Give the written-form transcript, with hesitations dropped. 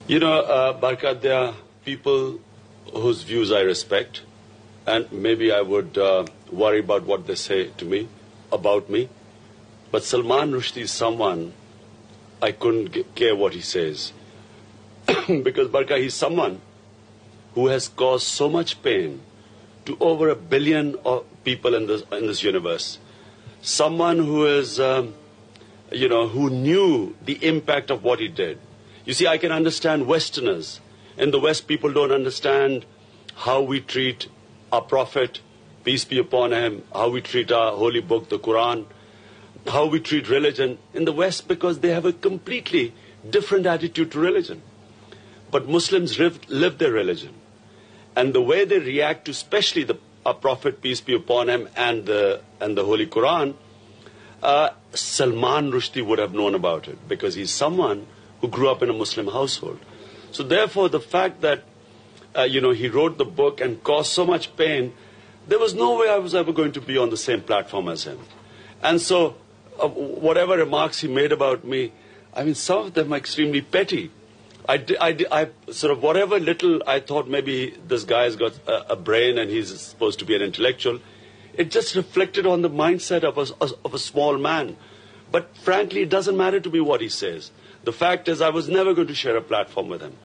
Barkat, there are people whose views I respect, and maybe I would worry about what they say to me, about me. But Salman Rushdie is someone I couldn't care what he says. Because, Barkat, he's someone who has caused so much pain to over 1 billion people in this universe. Someone who is, who knew the impact of what he did. You see, I can understand Westerners. In the West, people don't understand how we treat our Prophet, peace be upon him, how we treat our holy book, the Quran, how we treat religion in the West, because they have a completely different attitude to religion. But Muslims live their religion. And the way they react to especially our Prophet, peace be upon him, and the Holy Quran, Salman Rushdie would have known about it, because he's someone who grew up in a Muslim household. So therefore, the fact that, he wrote the book and caused so much pain, there was no way I was ever going to be on the same platform as him. And so, whatever remarks he made about me, I mean, some of them are extremely petty. I sort of, whatever little I thought maybe this guy's got a brain and he's supposed to be an intellectual, it just reflected on the mindset of a small man. But frankly, it doesn't matter to me what he says. The fact is, I was never going to share a platform with him.